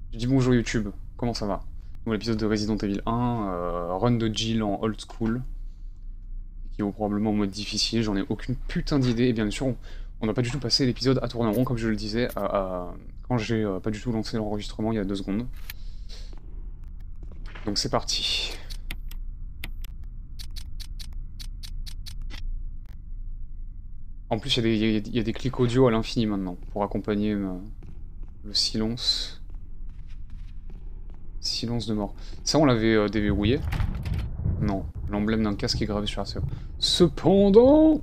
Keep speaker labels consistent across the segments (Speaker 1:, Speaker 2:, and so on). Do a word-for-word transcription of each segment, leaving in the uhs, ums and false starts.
Speaker 1: Je dis bonjour YouTube, comment ça va? Nouvel épisode de Resident Evil un, euh, run de Jill en old school, qui vaut probablement en mode difficile, j'en ai aucune putain d'idée, et bien sûr, on on n'a pas du tout passé l'épisode à tourner en rond, comme je le disais, à, à- quand j'ai euh, pas du tout lancé l'enregistrement il y a deux secondes. Donc c'est parti. En plus, il y, a des- il y a- il y a des clics audio à l'infini maintenant, pour accompagner euh, le silence. Silence de mort. Ça, on l'avait euh, déverrouillé? Non, l'emblème d'un casque est gravé sur la serrure. Cependant...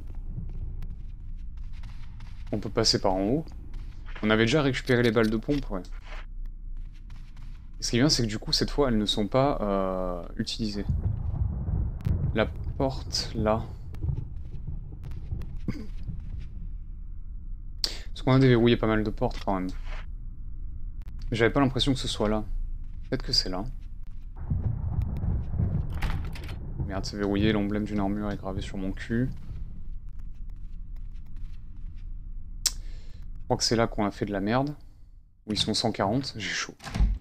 Speaker 1: On peut passer par en haut. On avait déjà récupéré les balles de pompe, ouais. Et ce qui est bien, c'est que du coup, cette fois, elles ne sont pas euh, utilisées. La porte, là. Parce qu'on a déverrouillé pas mal de portes, quand même. J'avais pas l'impression que ce soit là. Peut-être que c'est là. Merde, c'est verrouillé, l'emblème d'une armure est gravé sur mon cul. Je crois que c'est là qu'on a fait de la merde. Où ils sont cent quarante, j'ai chaud.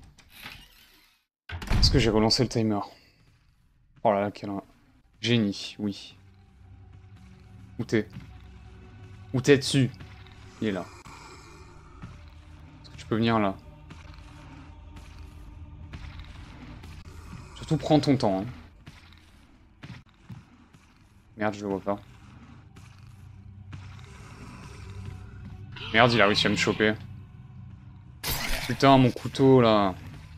Speaker 1: Est-ce que j'ai relancé le timer? Oh là là, quel génie, oui. Où t'es? Où t'es dessus? Il est là. Est-ce que tu peux venir là? Surtout prends ton temps, hein. Merde, je le vois pas. Merde, il a réussi à me choper. Putain, mon couteau, là.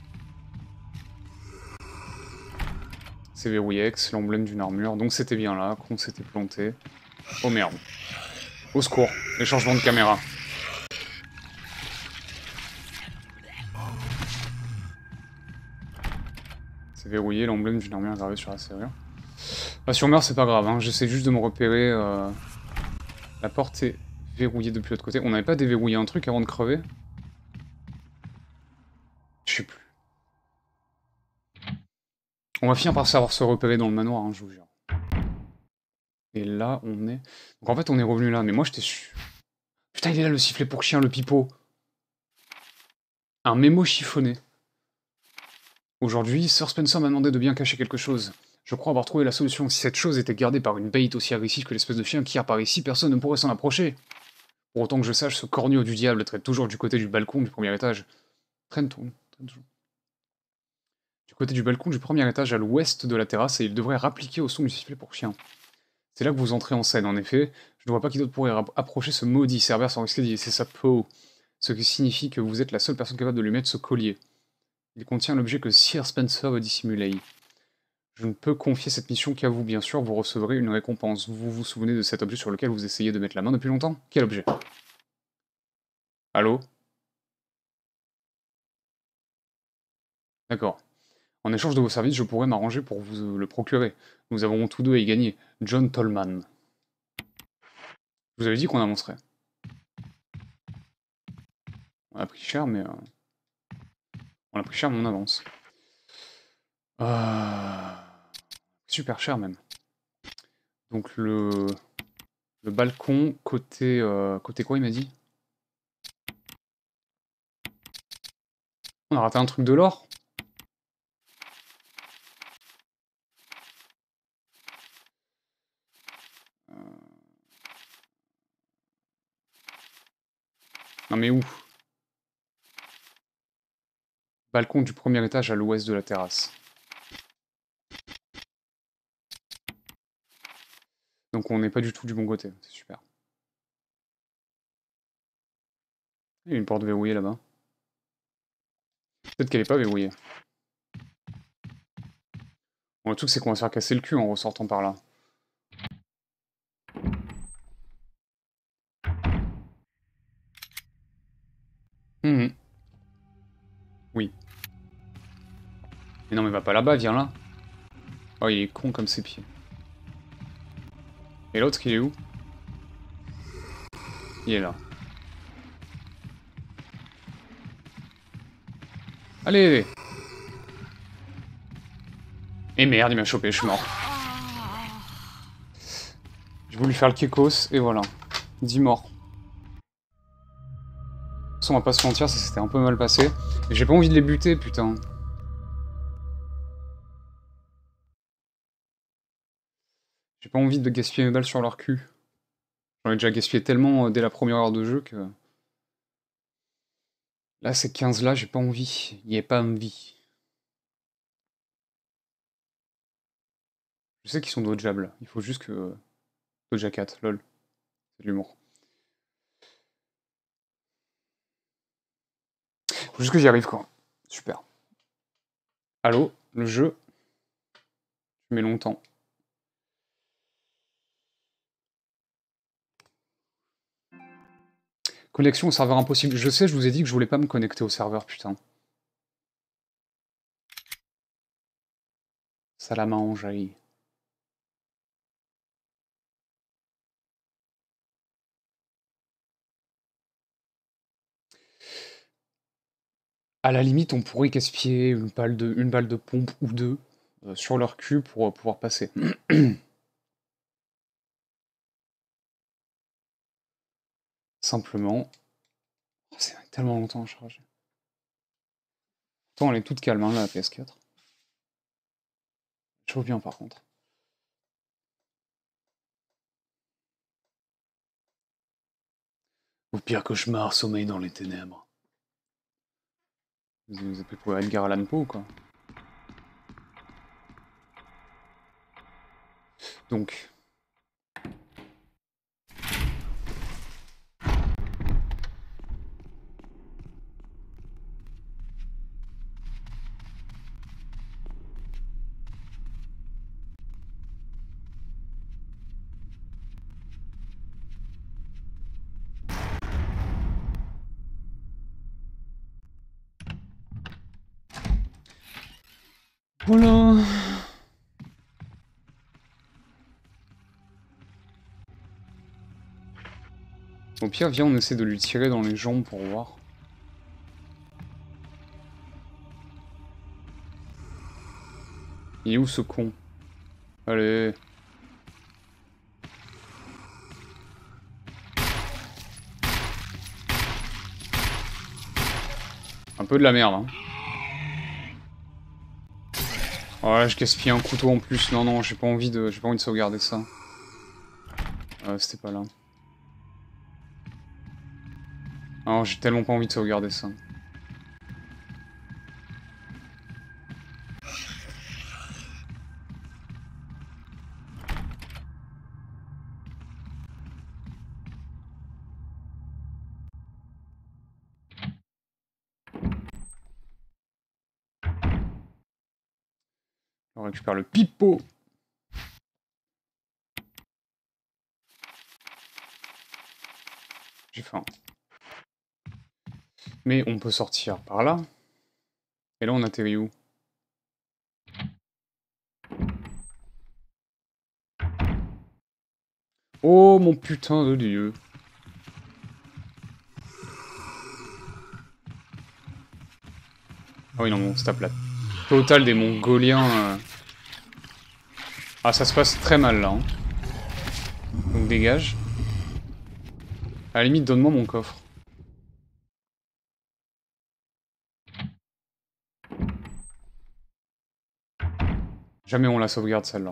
Speaker 1: C'est verrouillé, c'est l'emblème d'une armure. Donc c'était bien là, qu'on s'était planté. Oh merde. Au secours, les changements de caméra. C'est verrouillé, l'emblème d'une armure gravée sur la serrure. Ah, si on meurt, c'est pas grave, hein. J'essaie juste de me repérer. Euh... La porte est verrouillée depuis l'autre côté. On n'avait pas déverrouillé un truc avant de crever? Je sais plus. On va finir par savoir se repérer dans le manoir, hein, je vous jure. Et là, on est... Donc en fait, on est revenu là, mais moi, j'étais su... Putain, il est là, le sifflet pour chien, le pipeau. Un mémo chiffonné. Aujourd'hui, Sir Spencer m'a demandé de bien cacher quelque chose. Je crois avoir trouvé la solution. Si cette chose était gardée par une bête aussi agressive que l'espèce de chien qui erre par ici, personne ne pourrait s'en approcher. Pour autant que je sache, ce corneau du diable traite toujours du côté du balcon du premier étage. Traîne-toi. Traîne-toi. Du côté du balcon du premier étage à l'ouest de la terrasse, et il devrait rappliquer au son du sifflet pour chien. C'est là que vous entrez en scène, en effet. Je ne vois pas qui d'autre pourrait approcher ce maudit Cerbère sans risquer d'y laisser sa peau. Ce qui signifie que vous êtes la seule personne capable de lui mettre ce collier. Il contient l'objet que Sir Spencer veut dissimuler. Je ne peux confier cette mission qu'à vous, bien sûr, vous recevrez une récompense. Vous vous souvenez de cet objet sur lequel vous essayez de mettre la main depuis longtemps? Quel objet? Allô? D'accord. En échange de vos services, je pourrais m'arranger pour vous le procurer. Nous avons tous deux à y gagner. John Tolman. Je vous avais dit qu'on avancerait. On a pris cher, mais... Euh... On a pris cher, mais on avance. Euh... Super cher, même. Donc le... Le balcon, côté... Euh... Côté quoi, il m'a dit? On a raté un truc de l'or? euh... Non mais où? Balcon du premier étage à l'ouest de la terrasse. Donc on n'est pas du tout du bon côté, c'est super. Il y a une porte verrouillée là-bas. Peut-être qu'elle est pas verrouillée. Bon, le truc c'est qu'on va se faire casser le cul en ressortant par là. Mmh. Oui. Mais non mais va pas là-bas, viens là. Oh il est con comme ses pieds. Et l'autre il est où? Il est là. Allez! Et merde, il m'a chopé, je suis mort. J'ai voulu faire le kekos, et voilà. dix morts. façon, on va pas se mentir, ça s'était un peu mal passé. Et j'ai pas envie de les buter, putain. J'ai pas envie de gaspiller mes balles sur leur cul. J'en ai déjà gaspillé tellement euh, dès la première heure de jeu que... Là, ces quinze là, j'ai pas envie. Y a pas envie. Je sais qu'ils sont dodgeables. Il faut juste que... Dodge quatre, lol. C'est de l'humour. Faut juste que j'y arrive, quoi. Super. Allô, le jeu. Tu mets longtemps. Connexion au serveur impossible. Je sais, je vous ai dit que je voulais pas me connecter au serveur, putain. Ça la m'a enjaillé. À la limite, on pourrait gaspiller une balle de, une balle de pompe ou deux euh, sur leur cul pour euh, pouvoir passer. Simplement... Oh, c'est tellement longtemps à charger. Pourtant, elle est toute calme, hein, la P S quatre. Je chauffe bien, par contre. Au pire cauchemar, sommeil dans les ténèbres. Vous vous appelez pour Edgar Allan Poe, quoi. Donc... Voilà. Au pire, viens, on essaie de lui tirer dans les jambes pour voir. Il est où ce con? Allez. Un peu de la merde, hein. Ouais, je gaspille un couteau en plus. Non, non, j'ai pas envie de, j'ai pas envie de sauvegarder ça. Euh, c'était pas là. Non, j'ai tellement pas envie de sauvegarder ça. On récupère le pipeau. J'ai faim. Mais on peut sortir par là. Et là, on atterrit où? Oh mon putain de dieu. Ah oui, non, bon, c'est tape là. Total des Mongoliens. Euh... Ah, ça se passe très mal là. Hein. Donc dégage. À la limite, donne-moi mon coffre. Jamais on la sauvegarde celle-là.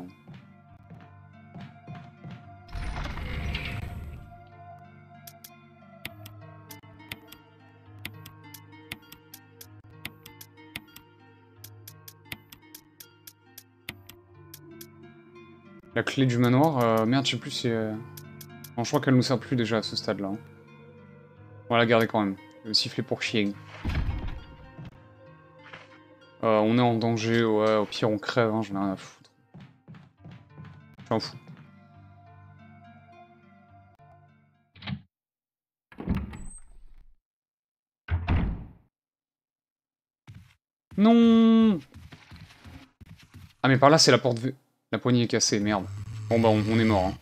Speaker 1: La clé du manoir, euh, merde, je sais plus si... Euh... Non, je crois qu'elle nous sert plus déjà à ce stade-là. Hein. On va la garder quand même. Le sifflet pour chien. Euh, on est en danger, ouais, au pire on crève, hein, j'en ai rien à foutre. J'en fous. Non. Ah mais par là c'est la porte... La poignée est cassée, merde. Bon bah on, on est mort. Hein.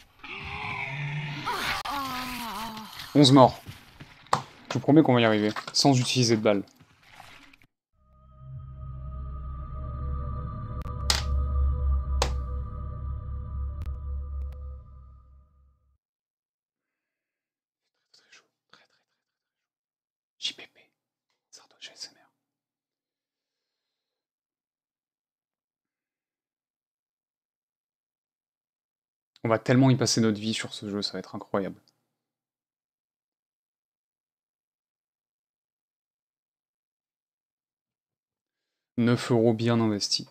Speaker 1: onze morts. Je vous promets qu'on va y arriver, sans utiliser de balles. Très très chaud, très très très très chaud. J P G S M R. On va tellement y passer notre vie sur ce jeu, ça va être incroyable. neuf euros bien investis.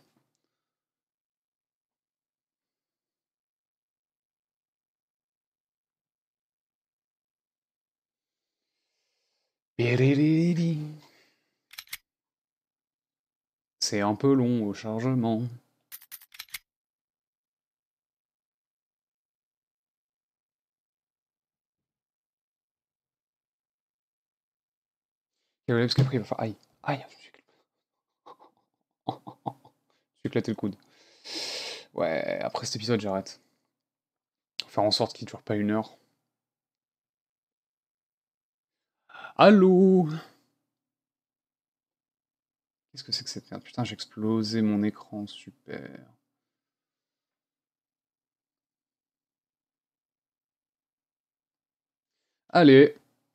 Speaker 1: C'est un peu long au chargement. Parce qu'après il va faire aïe, aïe, je me suis éclaté le coude. Ouais, après cet épisode j'arrête. Faire en sorte qu'il dure pas une heure. Allô? Qu'est-ce que c'est que cette merde? Putain, j'ai explosé mon écran, super. Allez.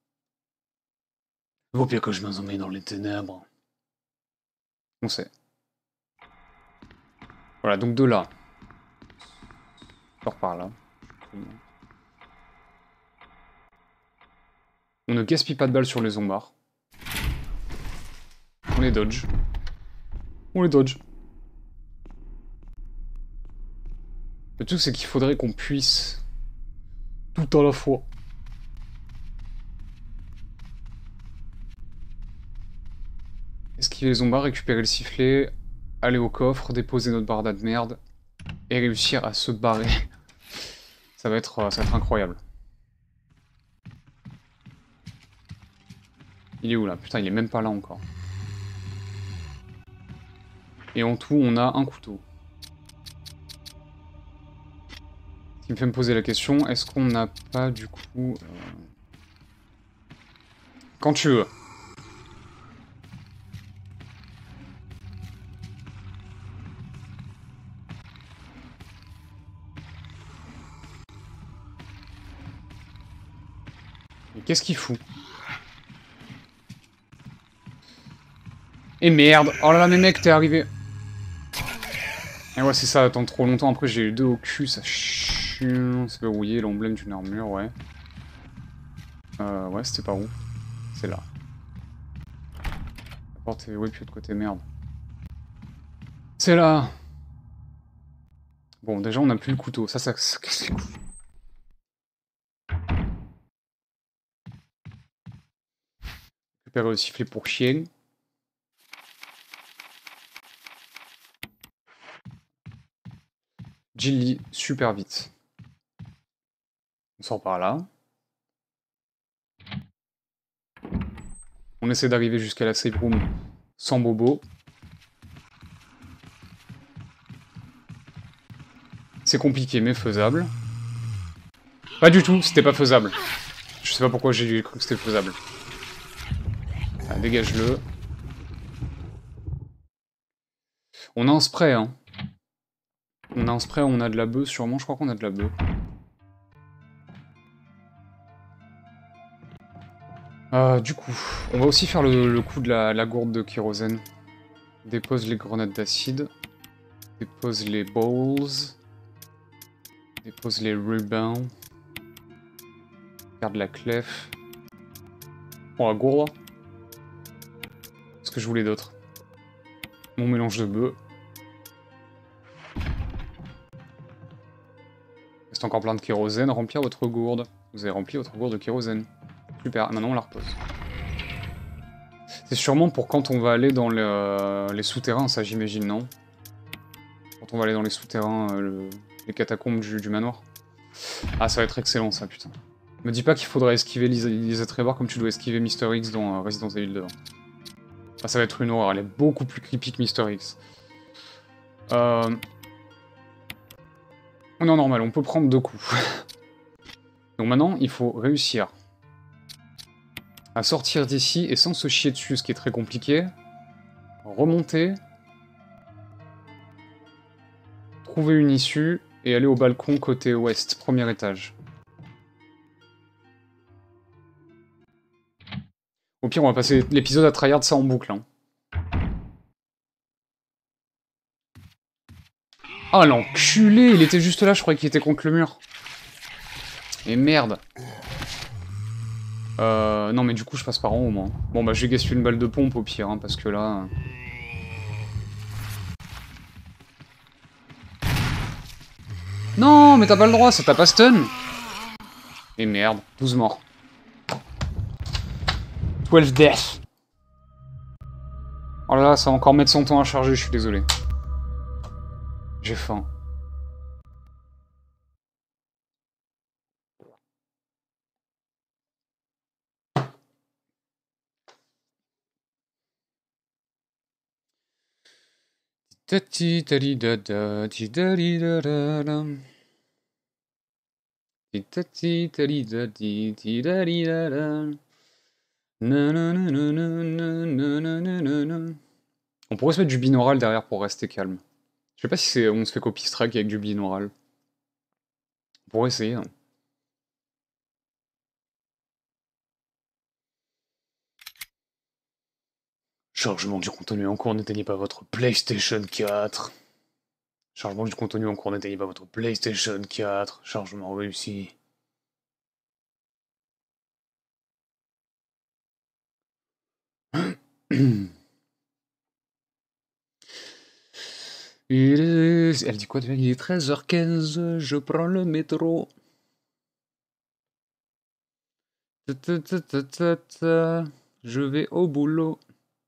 Speaker 1: Vaut bien que je m'emmène dans les ténèbres. On sait. Voilà, donc de là. Sors par là. On ne gaspille pas de balles sur les zombards. On les dodge. On les dodge. Le truc, c'est qu'il faudrait qu'on puisse tout à la fois. Esquiver les zombards, récupérer le sifflet, aller au coffre, déposer notre barda de merde, et réussir à se barrer. Ça va être, ça va être incroyable. Il est où là? Putain, il est même pas là encore. Et en tout, on a un couteau. Ce qui me fait me poser la question, est-ce qu'on n'a pas du coup... Euh... Quand tu veux. Mais qu'est-ce qu'il fout? Et merde! Oh là là, mais mec, t'es arrivé! Et ouais, c'est ça, attendre trop longtemps, après j'ai eu deux au cul, ça chiant, c'est verrouillé, l'emblème d'une armure, ouais. Euh, ouais, c'était par où? C'est là. La porte est... Oui, puis de l'autre côté, merde. C'est là! Bon, déjà, on n'a plus le couteau, ça, ça, ça casse les couilles. Récupérer le sifflet pour chien. Jilly, super vite. On sort par là. On essaie d'arriver jusqu'à la safe room sans bobo. C'est compliqué, mais faisable. Pas du tout, c'était pas faisable. Je sais pas pourquoi j'ai cru que c'était faisable. Ah, dégage-le. On a un spray, hein. On a un spray, on a de la bœuf, sûrement, je crois qu'on a de la bœuf. Euh, du coup, on va aussi faire le, le coup de la, la gourde de kérosène. Dépose les grenades d'acide. Dépose les balls. Dépose les rubans. Garde la clef. Oh, la gourde. Qu'est-ce que je voulais d'autre? Mon mélange de bœuf. Reste encore plein de kérosène. Remplir votre gourde. Vous avez rempli votre gourde de kérosène. Super, maintenant on la repose. C'est sûrement pour quand on va aller dans le, euh, les souterrains, ça j'imagine, non? Quand on va aller dans les souterrains, euh, le, les catacombes du, du manoir. Ah, ça va être excellent ça, putain. Me dis pas qu'il faudra esquiver Lisa, Lisa Trevor comme tu dois esquiver Mister X dans euh, Resident Evil deux. Ah, ça va être une horreur, elle est beaucoup plus creepy que Mister X. Euh... On est normal, on peut prendre deux coups. Donc maintenant, il faut réussir à sortir d'ici et sans se chier dessus, ce qui est très compliqué. Remonter. Trouver une issue et aller au balcon côté ouest, premier étage. Au pire, on va passer l'épisode à tryhard ça en boucle. Hein. Ah, l'enculé! Il était juste là, je croyais qu'il était contre le mur. Et merde. Euh... Non, mais du coup, je passe par en haut, moi. Bon, bah, je vais gaspiller une balle de pompe, au pire, hein, parce que là... Non, mais t'as pas le droit, ça t'a pas stun! Et merde, douze morts. douze deaths. Oh là là, ça va encore mettre son temps à charger, je suis désolé. J'ai faim. Tati tari da da ti dari da da da. Tati tari da di ti dari da da. Na na na na na na na na na na. On pourrait se mettre du binaural derrière pour rester calme. Je sais pas si c'est on se fait copy strike avec du binaural. On pourrait essayer. Hein. Chargement du contenu en cours, n'éteignez pas votre PlayStation quatre. Chargement du contenu en cours, n'éteignez pas votre PlayStation quatre. Chargement réussi. Il est... Elle dit quoi? Il est treize heures quinze, je prends le métro. Ta ta ta ta ta, je vais au boulot.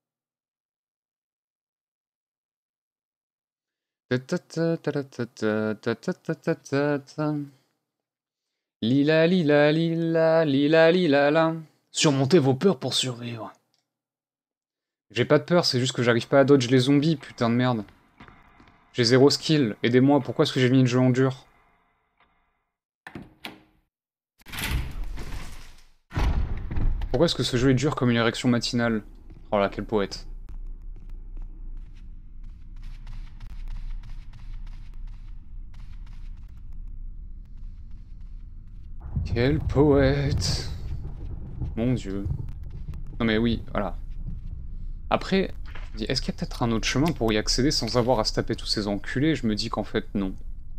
Speaker 1: Ta ta ta ta ta ta ta ta ta ta ta ta. Lila lila lila lila lila la. Surmontez vos peurs pour survivre. J'ai pas de peur, c'est juste que j'arrive pas à dodge les zombies, putain de merde. J'ai zéro skill, aidez-moi, pourquoi est-ce que j'ai mis le jeu en dur? Pourquoi est-ce que ce jeu est dur comme une érection matinale? Oh là, quel poète. Quel poète. Mon dieu. Non mais oui, voilà. Après, est-ce qu'il y a peut-être un autre chemin pour y accéder sans avoir à se taper tous ces enculés? Je me dis qu'en fait, non.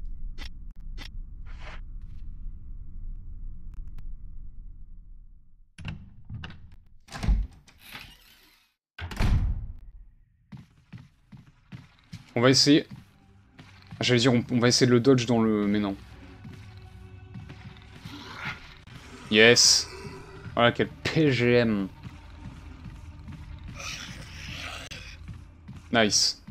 Speaker 1: On va essayer... J'allais dire, on, on va essayer de le dodge dans le... Mais non. Yes. Voilà, quel P G M. Nice.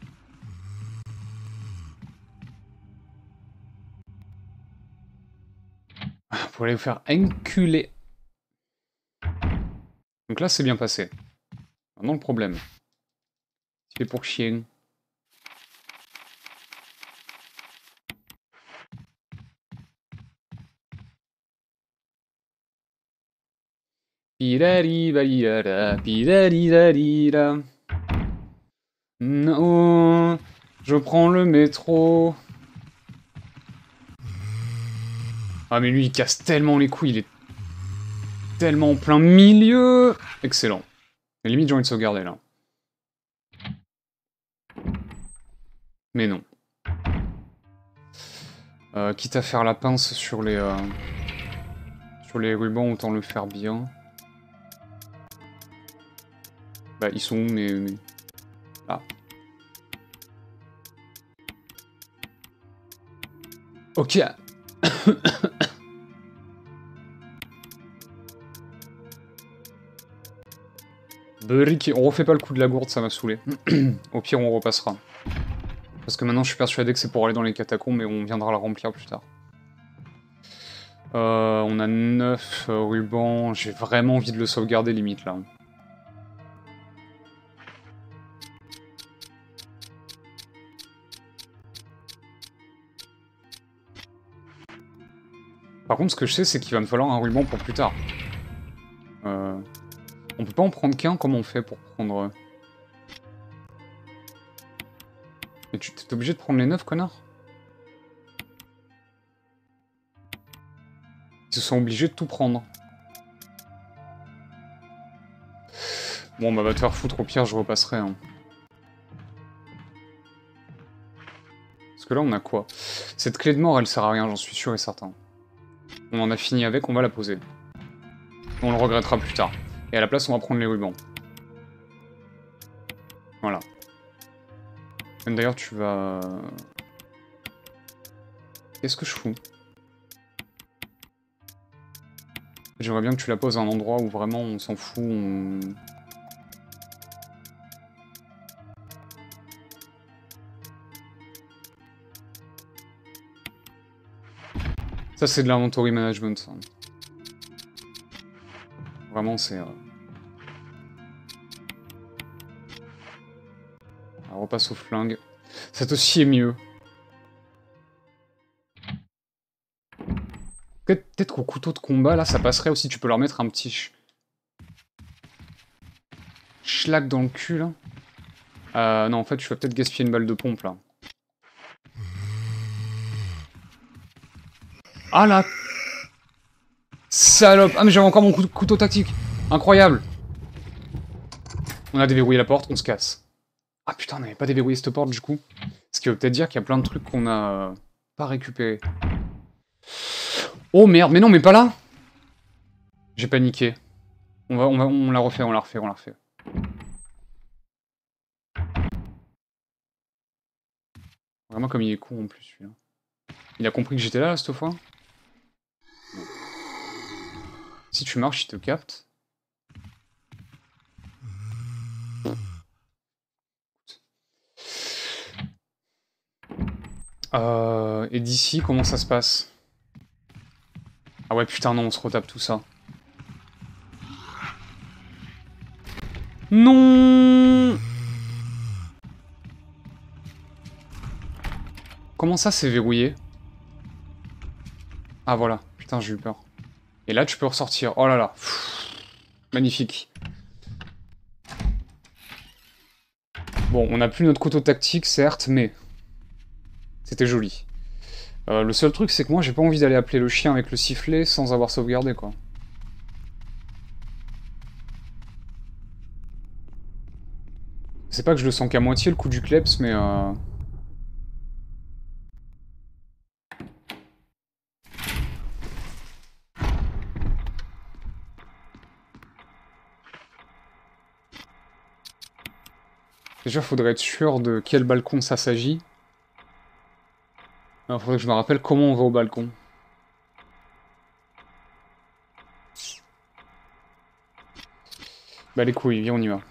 Speaker 1: Pour aller vous faire enculer. Donc là, c'est bien passé. Maintenant, le problème. C'est pour chien. Pirari-valira, pirari-valira. Non, je prends le métro. Ah mais lui il casse tellement les couilles, il est tellement en plein milieu. Excellent. Mais limite j'ai envie de sauvegarder là. Mais non. Euh, quitte à faire la pince sur les euh, sur les rubans, autant le faire bien. Bah ils sont où mais... mais... Ah. Ok. Brick, on refait pas le coup de la gourde, ça m'a saoulé. Au pire, on repassera. Parce que maintenant, je suis persuadé que c'est pour aller dans les catacombes, mais on viendra la remplir plus tard. Euh, on a neuf euh, rubans, j'ai vraiment envie de le sauvegarder limite, là. Par contre, ce que je sais, c'est qu'il va me falloir un ruban pour plus tard. Euh... On peut pas en prendre qu'un, comment on fait pour prendre... Mais tu t'es obligé de prendre les neuf, connard? Ils se sont obligés de tout prendre. Bon, bah va te faire foutre, au pire, je repasserai. Hein. Parce que là, on a quoi? Cette clé de mort, elle sert à rien, j'en suis sûr et certain. On en a fini avec, on va la poser. On le regrettera plus tard. Et à la place, on va prendre les rubans. Voilà. D'ailleurs, tu vas... Qu'est-ce que je fous? J'aimerais bien que tu la poses à un endroit où vraiment on s'en fout, on... Ça, c'est de l'inventory management, ça. Vraiment, c'est... Euh... On repasse au flingue. Cet aussi est mieux. Peut-être qu'au couteau de combat, là, ça passerait aussi. Tu peux leur mettre un petit... Ch... Schlack dans le cul, là. Euh, non, en fait, je vais peut-être gaspiller une balle de pompe, là. Ah, là. Salope. Ah, mais j'avais encore mon couteau tactique. Incroyable. On a déverrouillé la porte, on se casse. Ah, putain, on n'avait pas déverrouillé cette porte, du coup. Ce qui veut peut-être dire qu'il y a plein de trucs qu'on a... Euh, pas récupérés. Oh, merde. Mais non, mais pas là. J'ai paniqué. On va, on va, on la refait, on la refait, on la refait. Vraiment comme il est con en plus, celui-là. Il a compris que j'étais là, là, cette fois? Non. Si tu marches, il te capte. Euh, et d'ici, comment ça se passe? Ah ouais, putain, non, on se retape tout ça. Non! Comment ça, c'est verrouillé? Ah, voilà. Putain, j'ai eu peur. Et là, tu peux ressortir. Oh là là. Pff, magnifique. Bon, on n'a plus notre couteau tactique, certes, mais... C'était joli. Euh, le seul truc, c'est que moi, j'ai pas envie d'aller appeler le chien avec le sifflet sans avoir sauvegardé, quoi. C'est pas que je le sens qu'à moitié, le coup du kleps, mais... Euh... Déjà, faudrait être sûr de quel balcon ça s'agit. Il faudrait que je me rappelle comment on va au balcon. Bah les couilles, viens, on y va.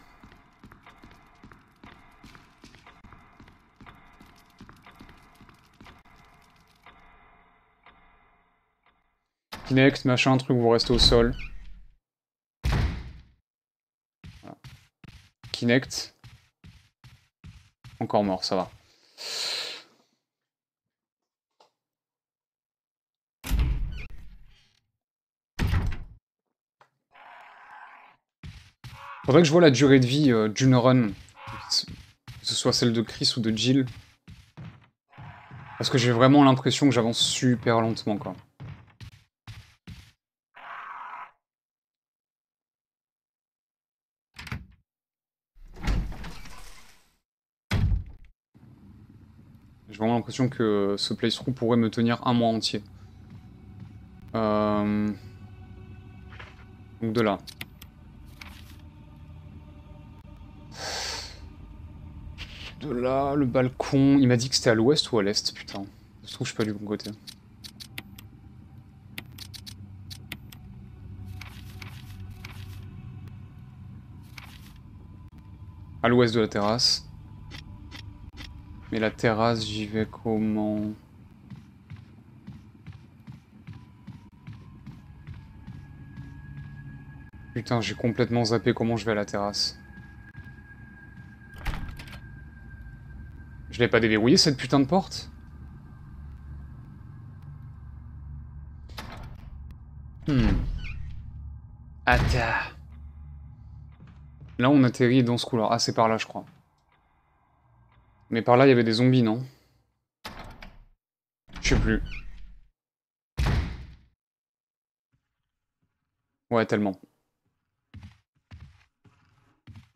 Speaker 1: Kinect, machin, truc, vous restez au sol. Voilà. Kinect. Encore mort, ça va. Faudrait que je vois la durée de vie euh, d'une run. Que ce soit celle de Chris ou de Jill. Parce que j'ai vraiment l'impression que j'avance super lentement, quoi. J'ai vraiment l'impression que ce playthrough pourrait me tenir un mois entier. Euh... Donc de là. De là, le balcon... Il m'a dit que c'était à l'ouest ou à l'est, putain. Je trouve que je suis pas du bon côté. À l'ouest de la terrasse. Mais la terrasse, j'y vais comment? Putain, j'ai complètement zappé comment je vais à la terrasse. Je l'ai pas déverrouillé cette putain de porte? Hmm. Attends. Là, on atterrit dans ce couloir. Ah, c'est par là, je crois. Mais par là, il y avait des zombies, non? Je sais plus. Ouais, tellement.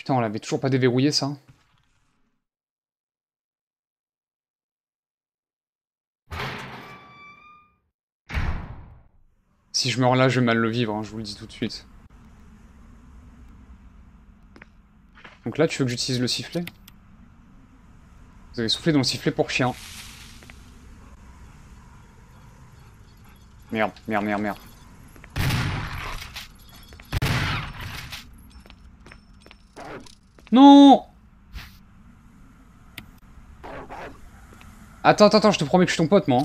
Speaker 1: Putain, on l'avait toujours pas déverrouillé, ça. Si je meurs là, je vais mal le vivre, hein, je vous le dis tout de suite. Donc là, tu veux que j'utilise le sifflet? Vous avez soufflé dans le sifflet pour chien. Merde, merde, merde, merde. Non! Attends, attends, attends, je te promets que je suis ton pote, moi.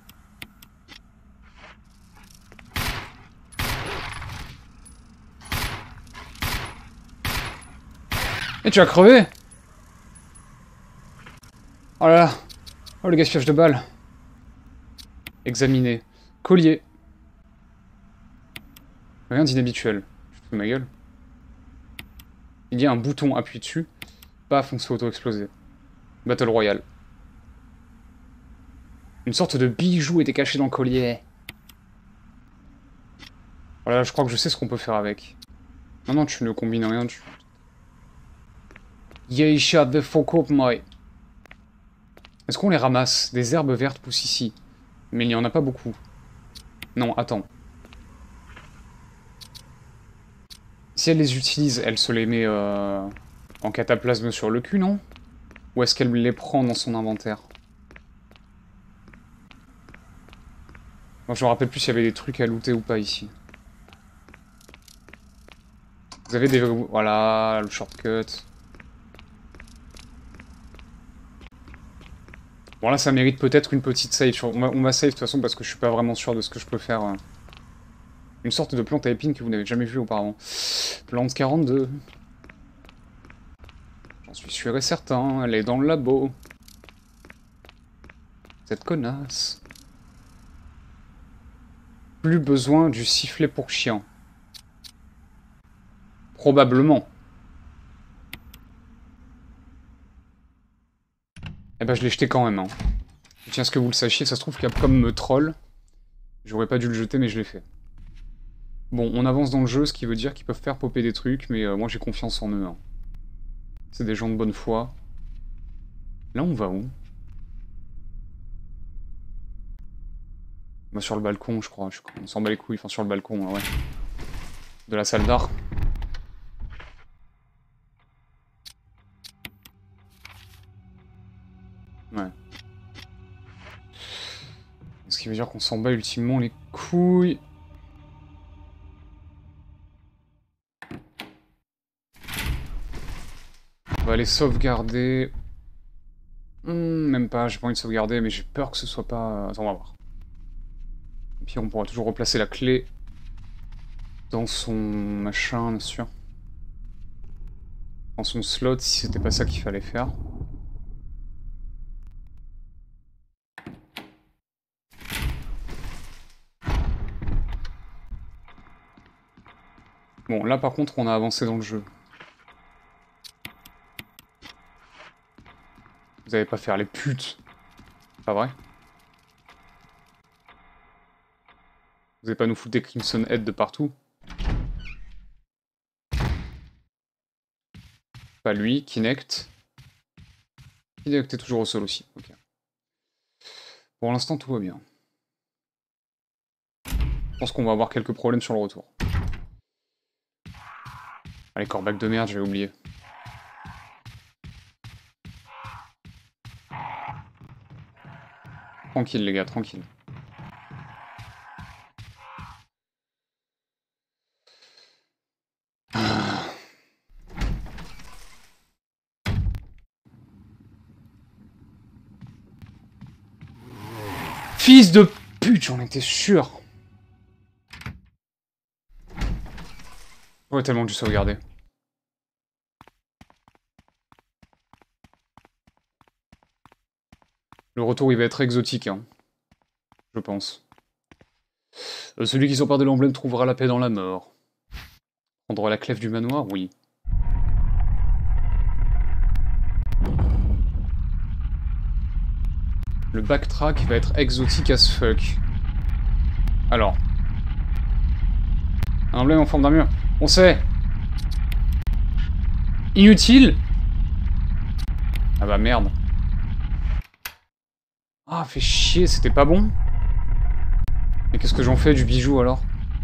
Speaker 1: Et tu as crevé? Oh là là. Oh, le gaspillage de balles. Examiner. Collier. Rien d'inhabituel. Je te fous de ma gueule. Il y a un bouton, appuie dessus. Paf, on se fait auto-exploser. Battle Royale. Une sorte de bijou était caché dans le collier. Voilà, je crois que je sais ce qu'on peut faire avec. Non, non, tu ne combines rien. Tu... Yeah, shot the fuck up, moi. Est-ce qu'on les ramasse? Des herbes vertes poussent ici. Mais il n'y en a pas beaucoup. Non, attends. Si elle les utilise, elle se les met euh, en cataplasme sur le cul, non? Ou est-ce qu'elle les prend dans son inventaire? Moi, je me rappelle plus s'il y avait des trucs à looter ou pas ici. Vous avez des... Voilà, le shortcut. Bon, là, ça mérite peut-être une petite save. On va, on va save de toute façon parce que je suis pas vraiment sûr de ce que je peux faire. Une sorte de plante à épines que vous n'avez jamais vue auparavant. Plante quarante-deux. J'en suis sûr et certain, elle est dans le labo. Cette connasse. Plus besoin du sifflet pour chien. Probablement. Eh ben je l'ai jeté quand même. Hein. Je tiens à ce que vous le sachiez, ça se trouve Capcom me troll. J'aurais pas dû le jeter mais je l'ai fait. Bon, on avance dans le jeu, ce qui veut dire qu'ils peuvent faire popper des trucs, mais euh, moi j'ai confiance en eux. Hein. C'est des gens de bonne foi. Là on va où? On va sur le balcon, je crois. Je... On s'en bat les couilles, enfin sur le balcon, ouais. De la salle d'art. Ouais. Ce qui veut dire qu'on s'en bat ultimement les couilles. On va aller sauvegarder. Hmm, même pas, j'ai pas envie de sauvegarder, mais j'ai peur que ce soit pas... Attends, on va voir. Et puis on pourra toujours replacer la clé dans son machin, bien sûr. Dans son slot, si c'était pas ça qu'il fallait faire. Bon, là par contre, on a avancé dans le jeu. Vous allez pas faire les putes. Pas vrai? Vous allez pas nous foutre des Crimson Head de partout? Pas lui, Kinect. Kinect est toujours au sol aussi, ok. Pour l'instant, tout va bien. Je pense qu'on va avoir quelques problèmes sur le retour. Allez, corbac de merde, j'avais oublié. Tranquille, les gars, tranquille. Ah. Fils de pute, j'en étais sûr. J'aurais tellement dû sauvegarder. Le retour, il va être exotique, hein. Je pense. Euh, celui qui s'empare de l'emblème trouvera la paix dans la mort. Prendre la clef du manoir, oui. Le backtrack va être exotique as fuck. Alors. Un emblème en forme d'un mur. On sait. Inutile. Ah bah merde. Ah, fait chier, c'était pas bon. Mais qu'est-ce que j'en fais du bijou alors?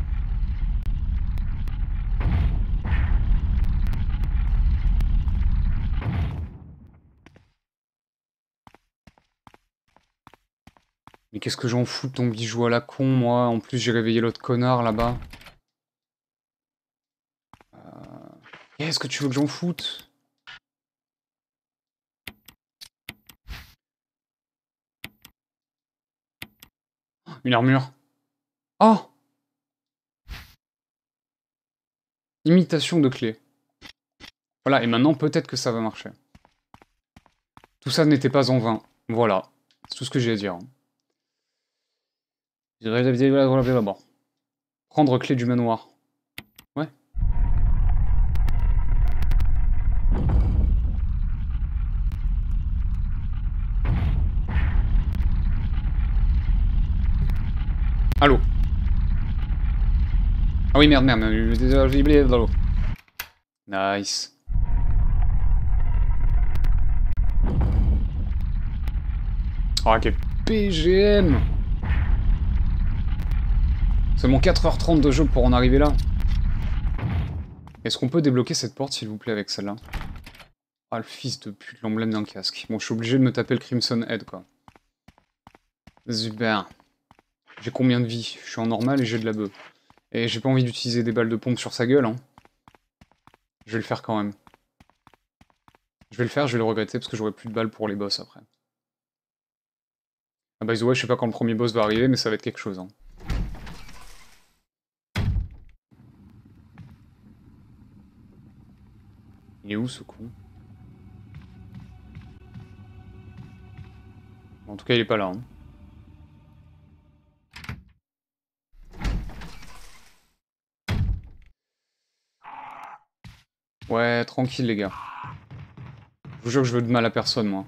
Speaker 1: Mais qu'est-ce que j'en fous de ton bijou à la con, moi? En plus, j'ai réveillé l'autre connard là-bas. Euh... Qu'est-ce que tu veux que j'en foute? Une armure. Oh! Imitation de clé. Voilà, et maintenant, peut-être que ça va marcher. Tout ça n'était pas en vain. Voilà. C'est tout ce que j'ai à dire. Bon. Prendre clé du manoir. Ouais. Allô. Ah oui, merde, merde. merde. Nice. Oh, quel P G M! Seulement quatre heures trente de jeu pour en arriver là. Est-ce qu'on peut débloquer cette porte, s'il vous plaît, avec celle-là? Ah, le fils de pute, l'emblème d'un casque. Bon, je suis obligé de me taper le Crimson Head, quoi. Super. J'ai combien de vie? Je suis en normal et j'ai de la bœuf. Et j'ai pas envie d'utiliser des balles de pompe sur sa gueule, hein. Je vais le faire quand même. Je vais le faire, je vais le regretter, parce que j'aurai plus de balles pour les boss, après. Ah, by the way, je sais pas quand le premier boss va arriver, mais ça va être quelque chose, hein. Il est où, ce con? En tout cas, il est pas là, hein. Ouais, tranquille, les gars. Je vous jure que je veux de mal à personne, moi.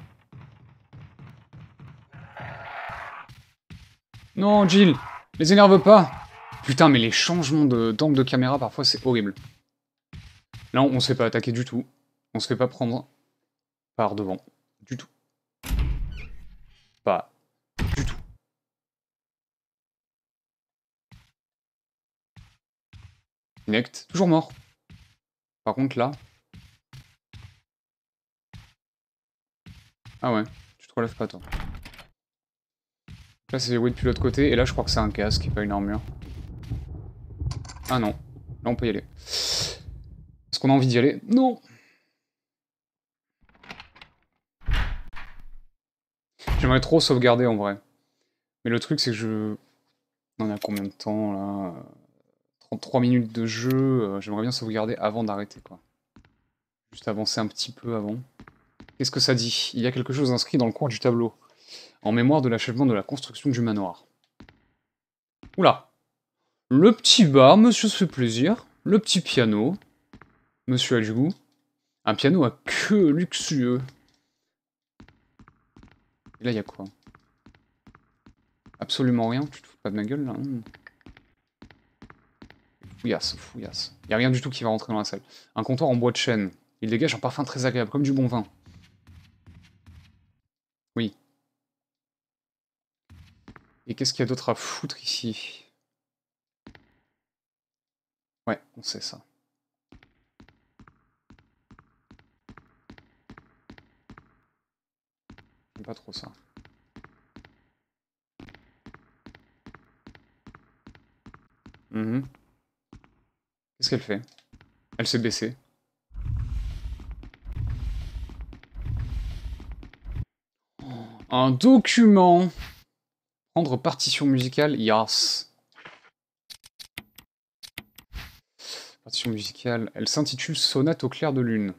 Speaker 1: Non, Jill! Les énerve pas! Putain, mais les changements d'angle de, de caméra, parfois, c'est horrible. Là, on se fait pas attaquer du tout. On se fait pas prendre par devant. Du tout. Pas du tout. Connect, toujours mort. Par contre, là... Ah ouais, tu te relèves pas, toi. Là, c'est oui depuis l'autre côté, et là, je crois que c'est un casque, pas une armure. Ah non. Là, on peut y aller. Est-ce qu'on a envie d'y aller? Non! J'aimerais trop sauvegarder, en vrai. Mais le truc, c'est que je... On en a combien de temps, là? trente-trois minutes de jeu, euh, j'aimerais bien sauvegarder avant d'arrêter, quoi. Juste avancer un petit peu avant. Qu'est-ce que ça dit? Il y a quelque chose inscrit dans le coin du tableau. En mémoire de l'achèvement de la construction du manoir. Oula! Le petit bar, monsieur se fait plaisir. Le petit piano. Monsieur a du goût. Un piano à queue luxueux. Et là, il y a quoi? Absolument rien, tu te fous pas de ma gueule, là? Mmh. Fouillasse, fouillasse. Il y a rien du tout qui va rentrer dans la salle. Un comptoir en bois de chêne. Il dégage un parfum très agréable, comme du bon vin. Oui. Et qu'est-ce qu'il y a d'autre à foutre ici? Ouais, on sait ça. J'aime pas trop ça. Mmh. Qu'est-ce qu'elle fait? Elle s'est baissée. Un document. Prendre partition musicale, yes. Partition musicale, elle s'intitule Sonate au clair de lune.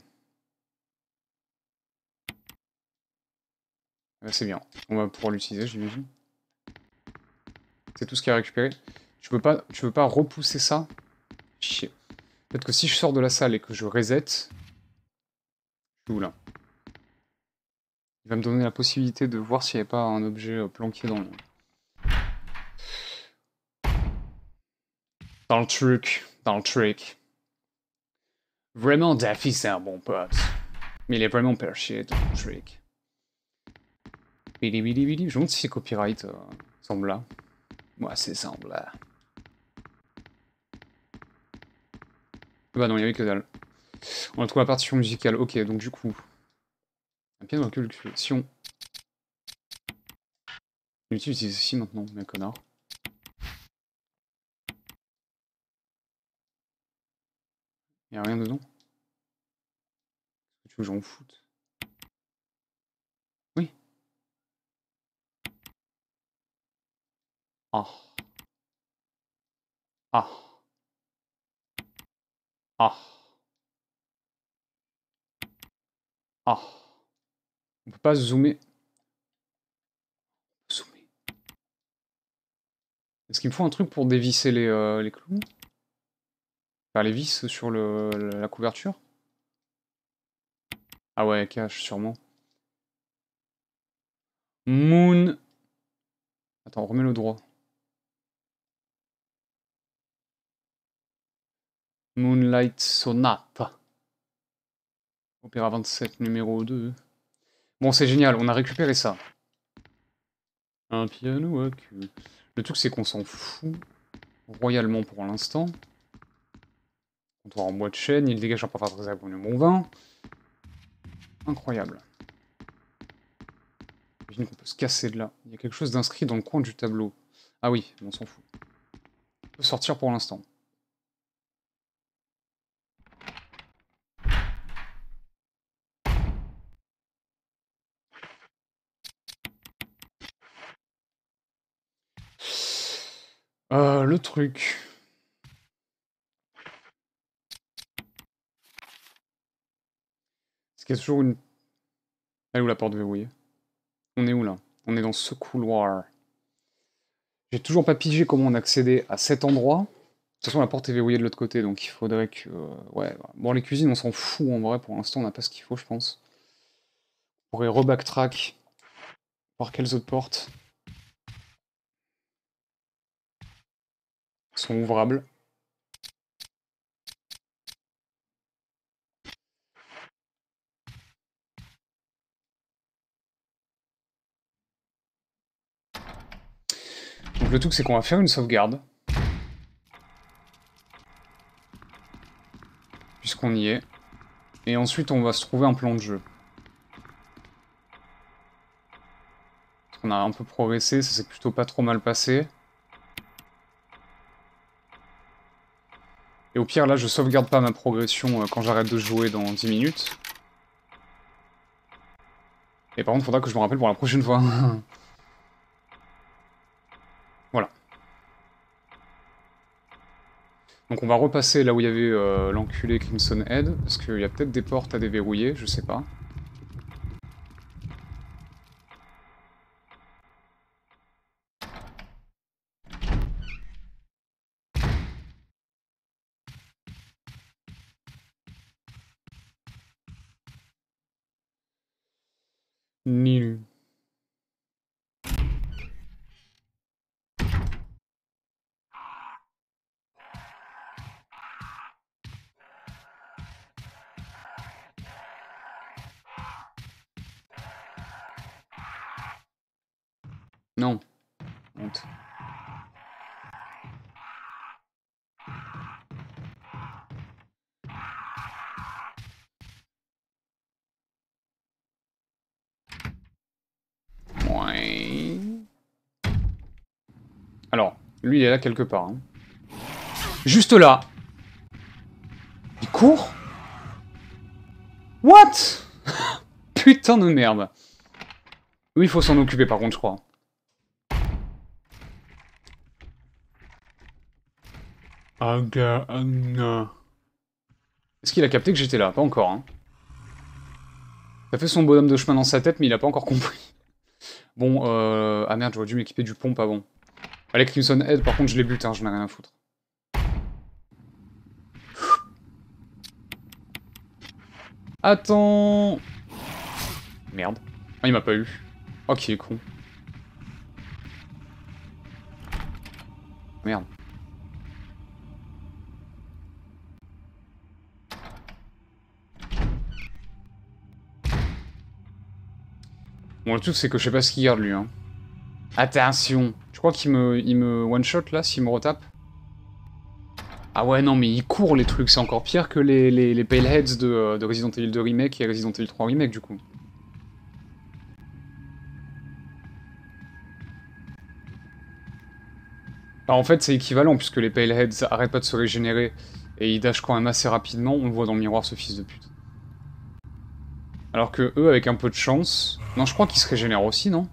Speaker 1: Ah, c'est bien, on va pouvoir l'utiliser, j'imagine. C'est tout ce qu'il y a à récupérer. Tu veux pas, tu veux pas repousser ça? Chier. Peut-être que si je sors de la salle et que je reset... Je suis où là? Il va me donner la possibilité de voir s'il n'y a pas un objet planqué dans le... Dans le truc. Dans le trick. Vraiment, Daffy, c'est un bon pote. Mais il est vraiment perché, ton trick. Bili bili bili. Je me demande si c'est copyright, euh, Sembla. Moi, c'est Sembla. Bah non, il y avait que dalle. On a trouvé la partition musicale. Ok, donc du coup... Un piano à calculation. On utilise ici maintenant, mais connard. Y'a rien dedans. Tu veux que j'en foute? Oui. Ah. Ah. Ah. Ah. On peut pas zoomer. Zoomer. Est-ce qu'il me faut un truc pour dévisser les, euh, les clous? Enfin, les vis sur le, la couverture? Ah ouais, cache, sûrement. Moon... Attends, remets le droit. Moonlight Sonata. Opéra vingt-sept, numéro deux. Bon, c'est génial, on a récupéré ça. Un piano à queue. Le truc, c'est qu'on s'en fout royalement pour l'instant. Comptoir en bois de chêne, il dégage un parfum très agréable, bon vin. Incroyable. J'imagine qu'on peut se casser de là. Il y a quelque chose d'inscrit dans le coin du tableau. Ah oui, on s'en fout. On peut sortir pour l'instant. Euh, le truc... Est-ce qu'il y a toujours une... Elle est où la porte verrouillée? On est où là? On est dans ce couloir. J'ai toujours pas pigé comment on accédait à cet endroit. De toute façon, la porte est verrouillée de l'autre côté, donc il faudrait que... euh, ouais, bon, les cuisines, on s'en fout en vrai, pour l'instant, on n'a pas ce qu'il faut, je pense. On pourrait rebacktrack, voir quelles autres portes sont ouvrables. Donc le truc, c'est qu'on va faire une sauvegarde. Puisqu'on y est. Et ensuite, on va se trouver un plan de jeu. Parce qu'on a un peu progressé, ça s'est plutôt pas trop mal passé. Et au pire, là, je sauvegarde pas ma progression euh, quand j'arrête de jouer dans dix minutes. Et par contre, il faudra que je me rappelle pour la prochaine fois. Voilà. Donc on va repasser là où il y avait euh, l'enculé Crimson Head, parce qu'il y a peut-être des portes à déverrouiller, je sais pas. Nil. Non. Honte. Ouais. Alors, lui il est là quelque part. Hein. Juste là. Il court? What? Putain de merde. Oui, il faut s'en occuper par contre, je crois. Aga, Anna. Est-ce qu'il a capté que j'étais là? Pas encore, hein. Ça fait son bonhomme de chemin dans sa tête, mais il a pas encore compris. Bon, euh... ah merde, j'aurais dû m'équiper du pompe avant. Allez, Crimson Head, par contre, je l'ai buté, hein, je n'ai rien à foutre. Attends... Merde. Ah, il m'a pas eu. Oh, qui est con. Merde. Bon, le truc, c'est que je sais pas ce qu'il garde, lui. Hein. Attention. Tu crois qu'il me, il me one-shot, là, s'il me retape? Ah ouais, non, mais il court, les trucs. C'est encore pire que les, les, les Paleheads de, de Resident Evil deux Remake et Resident Evil trois Remake, du coup. Alors, en fait, c'est équivalent, puisque les Paleheads arrêtent pas de se régénérer, et ils dashent quand même assez rapidement. On le voit dans le miroir, ce fils de pute. Alors que eux, avec un peu de chance... Non, je crois qu'ils se régénèrent aussi, non?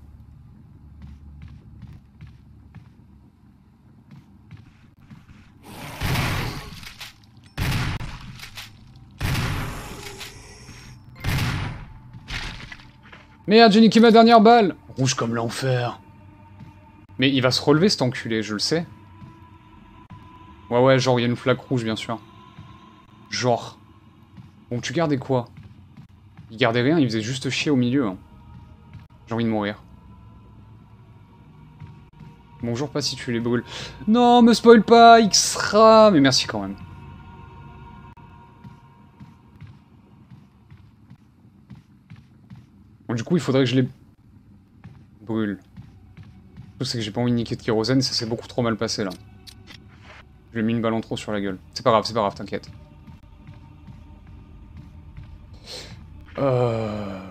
Speaker 1: Merde, j'ai niqué ma dernière balle! Rouge comme l'enfer. Mais il va se relever, cet enculé, je le sais. Ouais, ouais, genre, il y a une flaque rouge, bien sûr. Genre. Bon, tu gardais quoi? Il gardait rien, il faisait juste chier au milieu. Hein. J'ai envie de mourir. Bonjour, pas si tu les brûles. Non, me spoil pas, X-Ra! Mais merci quand même. Bon, du coup, il faudrait que je les brûle. Le truc, c'est que j'ai pas envie de niquer de kérosène, ça s'est beaucoup trop mal passé, là. Je lui ai mis une balle en trop sur la gueule. C'est pas grave, c'est pas grave, t'inquiète. Euh...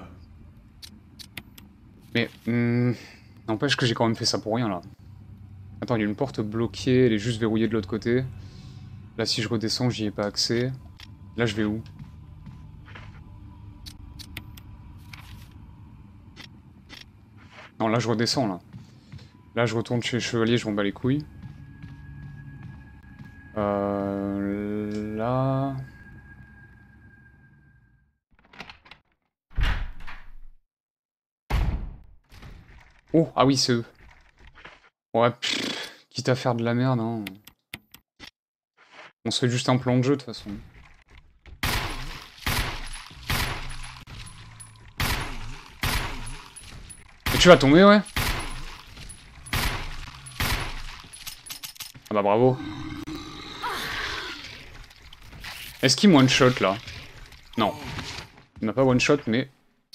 Speaker 1: Mais... Hmm... N'empêche que j'ai quand même fait ça pour rien, là. Attends, il y a une porte bloquée, elle est juste verrouillée de l'autre côté. Là, si je redescends, j'y ai pas accès. Là, je vais où? Non, là, je redescends, là. Là, je retourne chez les chevaliers, je m'en bats les couilles. Euh... Là... Oh, ah oui, c'est eux. Ouais, pff, quitte à faire de la merde, hein. On se fait juste un plan de jeu, de toute façon. Et tu vas tomber, ouais? Ah bah bravo. Est-ce qu'il me one-shot, là? Non. Il m'a pas one-shot, mais...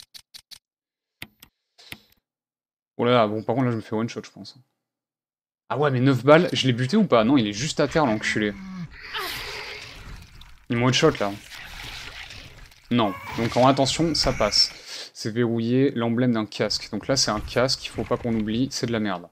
Speaker 1: Oh là là, bon, par contre, là, je me fais one-shot, je pense. Ah ouais, mais neuf balles, je l'ai buté ou pas? Non, il est juste à terre, l'enculé. Il me one-shot, là. Non. Donc, en attention, ça passe. C'est verrouillé, l'emblème d'un casque. Donc là, c'est un casque, il faut pas qu'on oublie, c'est de la merde.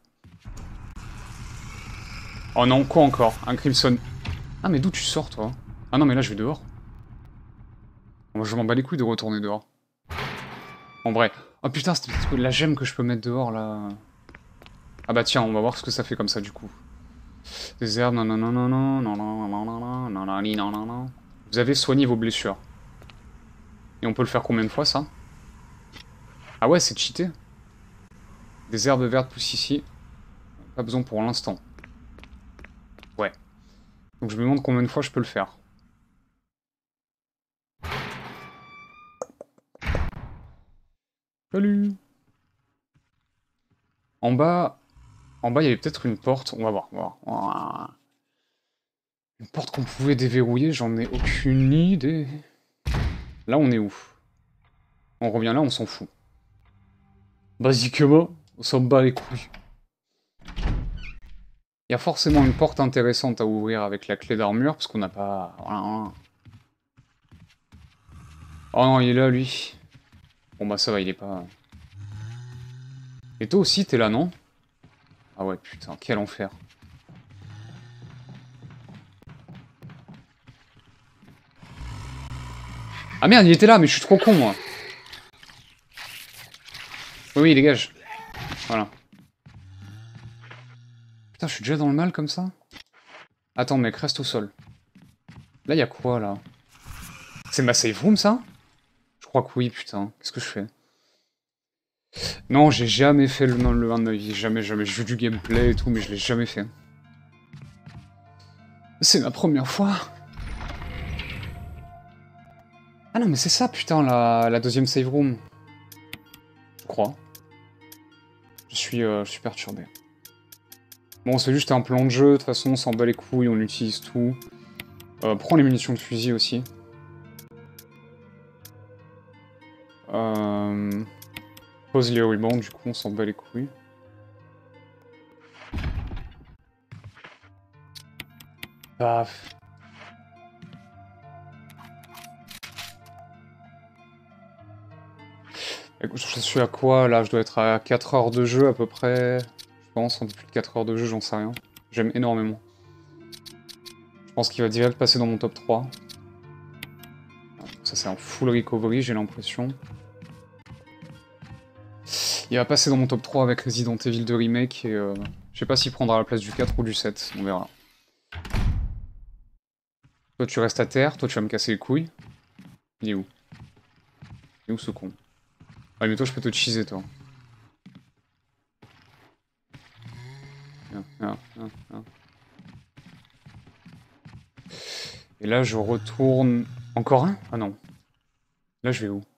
Speaker 1: Oh non, quoi encore? Un Crimson. Ah, mais d'où tu sors, toi? Ah non, mais là, je vais dehors. Bon, je m'en bats les couilles de retourner dehors. En vrai. Oh putain, c'est peut-être la gemme que je peux mettre dehors, là. Ah bah tiens, on va voir ce que ça fait comme ça, du coup. Des herbes, non, non, non, non, non, non, non, non, non, non, non, non, non, non. Vous avez soigné vos blessures. Et on peut le faire combien de fois, ça? Ah ouais, c'est cheaté. Des herbes vertes poussent ici. Pas besoin pour l'instant. Ouais. Donc je me demande combien de fois je peux le faire. Salut. En bas... En bas, il y avait peut-être une porte. On va voir, on va voir. Une porte qu'on pouvait déverrouiller, j'en ai aucune idée. Là, on est où? On revient là, on s'en fout. Basiquement, on s'en bat les couilles. Il y a forcément une porte intéressante à ouvrir avec la clé d'armure, parce qu'on n'a pas... Oh non, il est là, lui. Bon bah ça va, il est pas... Et toi aussi, t'es là, non? Ah ouais, putain, quel enfer. Ah merde, il était là, mais je suis trop con, moi. Oui, oui, dégage. Voilà. Putain, je suis déjà dans le mal, comme ça? Attends, mec, reste au sol. Là, il y a quoi, là? C'est ma save room, ça? Je crois que oui, putain. Qu'est-ce que je fais? Non, j'ai jamais fait le, non, le un de ma vie. Jamais, jamais. J'ai vu du gameplay et tout, mais je l'ai jamais fait. C'est ma première fois. Ah non, mais c'est ça, putain, la, la deuxième save room. Je crois. Je suis, euh, je suis perturbé. Bon, c'est juste un plan de jeu, de toute façon, on s'en bat les couilles, on utilise tout. Euh, prends les munitions de fusil aussi. Euh... Pose les rubans, du coup on s'en bat les couilles. Paf. Écoute, je suis à quoi là? Je dois être à quatre heures de jeu à peu près. Je pense, un peu plus de quatre heures de jeu, j'en sais rien. J'aime énormément. Je pense qu'il va direct passer dans mon top trois. Ça c'est un full recovery, j'ai l'impression. Il va passer dans mon top trois avec Resident Evil deux Remake et euh, je sais pas s'il prendra la place du quatre ou du sept, on verra. Toi tu restes à terre, toi tu vas me casser les couilles. Il est où? Il est où ce con? Ah mais toi je peux te cheeser toi. Viens, viens, viens, viens. Et là je retourne... Encore un? Ah non. Là je vais où?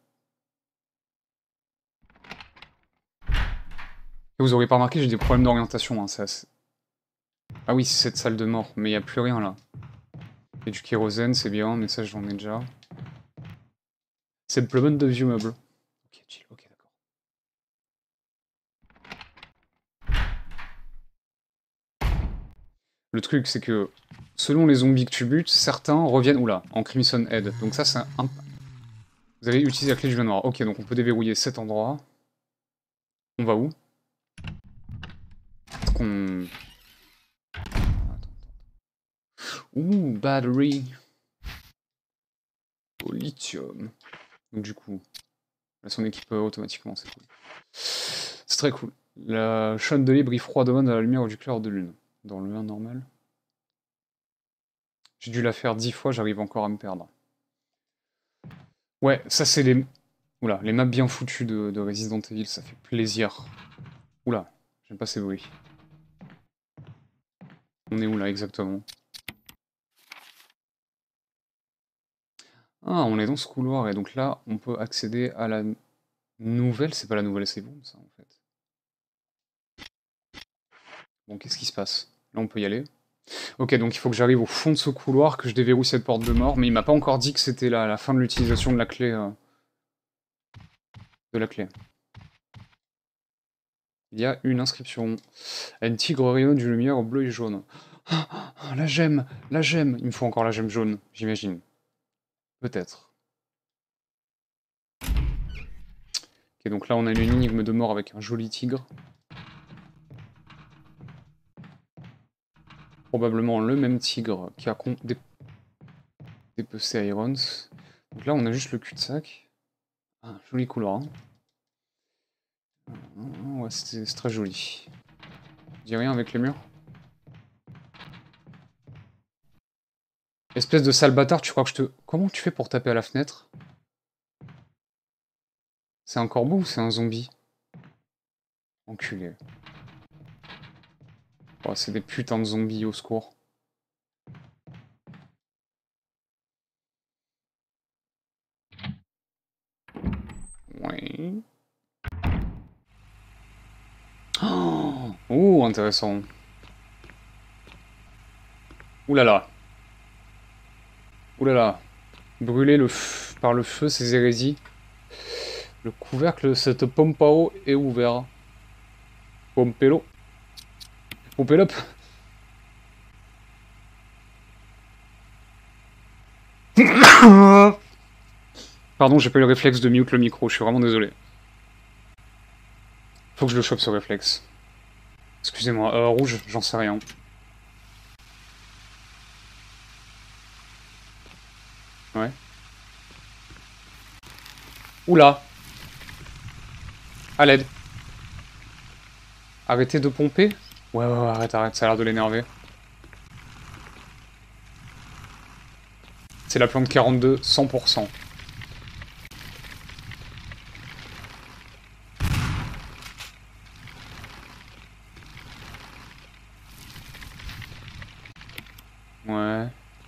Speaker 1: Et vous aurez pas remarqué, j'ai des problèmes d'orientation, hein, ça... Ah oui, c'est cette salle de mort, mais il n'y a plus rien là. Il y a du kérosène, c'est bien, mais ça j'en ai déjà. C'est le plumon de vieux meubles. Ok, chill, ok, d'accord. Le truc, c'est que selon les zombies que tu butes, certains reviennent... Oula, en Crimson Head. Donc ça, c'est un... Vous avez utilisé la clé du manoir. Ok, donc on peut déverrouiller cet endroit. On va où? Est-ce qu'on... Ouh, battery. Au lithium. Donc du coup, là son équipe euh, automatiquement, c'est cool. C'est très cool. La chandelier brille froidement dans la lumière du clair de lune. Dans le un normal. J'ai dû la faire dix fois, j'arrive encore à me perdre. Ouais, ça c'est les... Oula, les maps bien foutues de, de Resident Evil, ça fait plaisir. Oula, j'aime pas ces bruits. On est où là exactement? Ah, on est dans ce couloir, et donc là, on peut accéder à la nouvelle... C'est pas la nouvelle, c'est bon ça en fait. Bon, qu'est-ce qui se passe? Là, on peut y aller. Ok, donc il faut que j'arrive au fond de ce couloir, que je déverrouille cette porte de mort, mais il m'a pas encore dit que c'était la, la fin de l'utilisation de la clé... Euh... De la clé. Il y a une inscription. Un tigre rayonne d'une lumière bleu et jaune. Ah, ah, la gemme, la gemme. Il me faut encore la gemme jaune, j'imagine. Peut-être. Ok, donc là on a une énigme de mort avec un joli tigre. Probablement le même tigre qui a dé... dépecé Irons. Donc là on a juste le cul-de-sac. Ah, joli couloir. Hein. Ouais, c'est très joli. Je dis rien avec les murs? Espèce de sale bâtard, tu crois que je te... Comment tu fais pour taper à la fenêtre? C'est un corbeau ou c'est un zombie? Enculé. Oh, c'est des putains de zombies, au secours. Oui. Oh, oh, intéressant. Ouh là là. Ouh là là. Brûler le f... par le feu ces hérésies. Le couvercle de cette pompe à eau est ouvert. Pompelo. Pompelop. Pardon, j'ai pas eu le réflexe de mute le micro, je suis vraiment désolé. Faut que je le chope ce réflexe. Excusez-moi, euh, rouge, j'en sais rien. Ouais. Oula. À l'aide. Arrêtez de pomper? Ouais, ouais, ouais, arrête, arrête, ça a l'air de l'énerver. C'est la plante quarante-deux, cent pour cent. Ouais.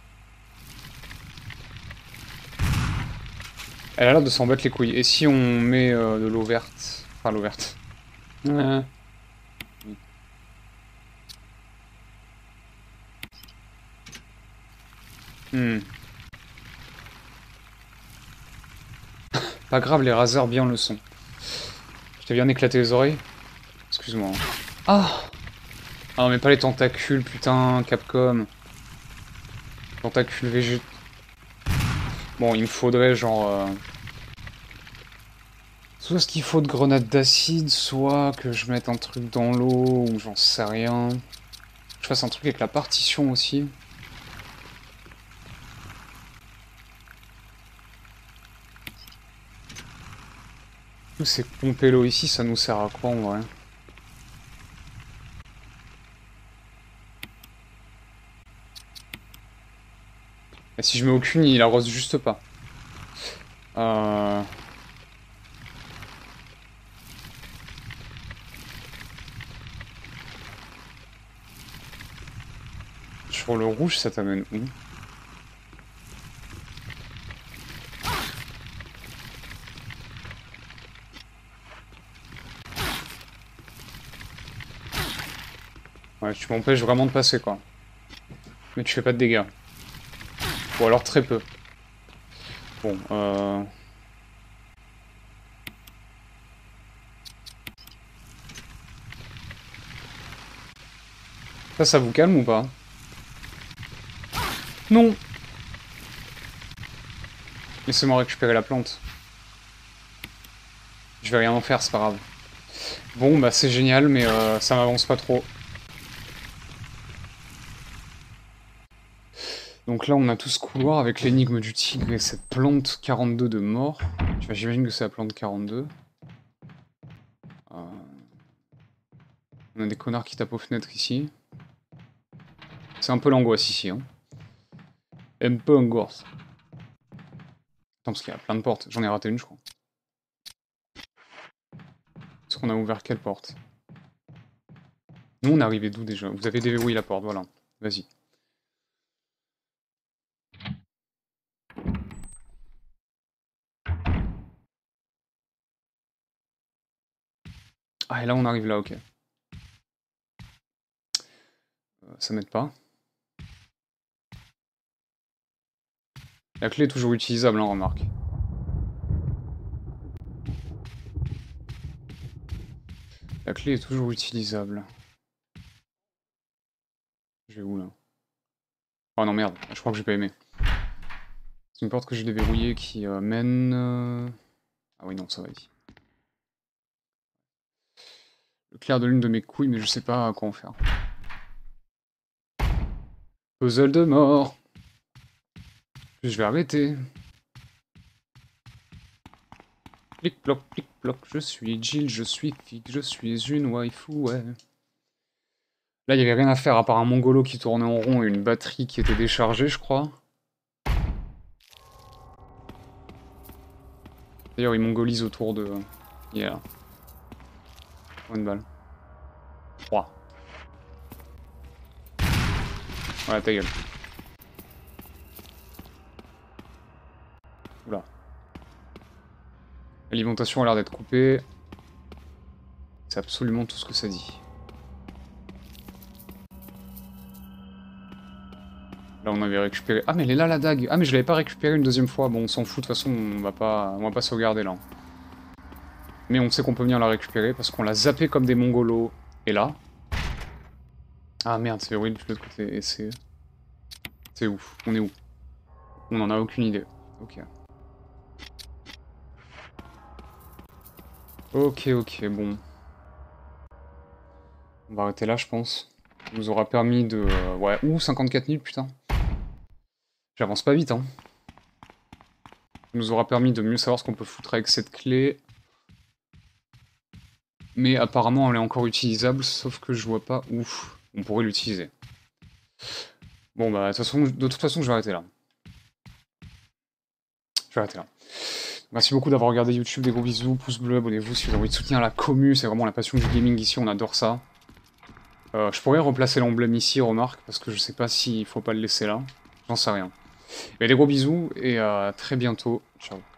Speaker 1: Elle a l'air de s'en battre les couilles. Et si on met euh, de l'eau verte? Enfin, l'eau verte. Ouais. Hmm. Pas grave, les raseurs bien le sont. Je t'ai bien éclaté les oreilles? Excuse-moi. Ah! Ah non mais pas les tentacules, putain, Capcom. Tentacules végétaux. Bon, il me faudrait genre... Euh... Soit ce qu'il faut de grenades d'acide, soit que je mette un truc dans l'eau, ou j'en sais rien. Que je fasse un truc avec la partition aussi. Tous ces pomper l'eau ici, ça nous sert à quoi en vrai? Et si je mets aucune, il arrose juste pas. Euh... Sur le rouge, ça t'amène où? Ouais, tu m'empêches vraiment de passer, quoi. Mais tu fais pas de dégâts. Ou alors très peu. Bon, euh... Ça, ça vous calme ou pas? Non! Laissez-moi récupérer la plante. Je vais rien en faire, c'est pas grave. Bon, bah c'est génial, mais euh, ça m'avance pas trop. Donc là, on a tout ce couloir avec l'énigme du tigre et cette plante quarante-deux de mort. J'imagine que c'est la plante quarante-deux. Euh... On a des connards qui tapent aux fenêtres ici. C'est un peu l'angoisse ici. Hein. Un peu angoisse. Attends, parce qu'il y a plein de portes. J'en ai raté une, je crois. Est-ce qu'on a ouvert quelle porte? Nous, on est arrivé d'où déjà? Vous avez déverrouillé la porte, voilà. Vas-y. Ah, et là, on arrive là, ok. Euh, ça m'aide pas. La clé est toujours utilisable, hein, remarque. La clé est toujours utilisable. Je vais où, là? Oh non, merde, je crois que j'ai pas aimé. C'est une porte que j'ai déverrouillée qui euh, mène... Euh... Ah oui, non, ça va ici. Le clair de l'une de mes couilles, mais je sais pas quoi en faire. Puzzle de mort. Je vais arrêter. Clic-ploc, clic-ploc, je suis Jill, je suis Fig, je suis une waifu, ouais. Là, il y avait rien à faire à part un mongolo qui tournait en rond et une batterie qui était déchargée, je crois. D'ailleurs, il mongolise autour de... Il est là. Une balle. trois. Voilà, ta gueule. Oula. L'alimentation a l'air d'être coupée. C'est absolument tout ce que ça dit. Là, on avait récupéré... Ah, mais elle est là, la dague. Ah, mais je l'avais pas récupérée une deuxième fois. Bon, on s'en fout, de toute façon, on va pas, on va pas sauvegarder, là. Mais on sait qu'on peut venir la récupérer, parce qu'on l'a zappé comme des mongolos. Et là... Ah, merde, c'est verrouillé de l'autre côté. Et c'est... C'est où? On est où? On en a aucune idée. Ok. Ok, ok, bon. On va arrêter là, je pense. Ça nous aura permis de... Euh, ouais, ouh, cinquante-quatre mille, putain. J'avance pas vite, hein. Ça nous aura permis de mieux savoir ce qu'on peut foutre avec cette clé. Mais apparemment, elle est encore utilisable, sauf que je vois pas où on pourrait l'utiliser. Bon, bah, de toute façon, de toute façon, je vais arrêter là. Je vais arrêter là. Merci beaucoup d'avoir regardé YouTube, des gros bisous, pouce bleu, abonnez-vous si vous avez envie de soutenir la commu, c'est vraiment la passion du gaming ici, on adore ça. Euh, je pourrais replacer l'emblème ici, remarque, parce que je sais pas s'il faut pas le laisser là. J'en sais rien. Mais des gros bisous, et à très bientôt. Ciao.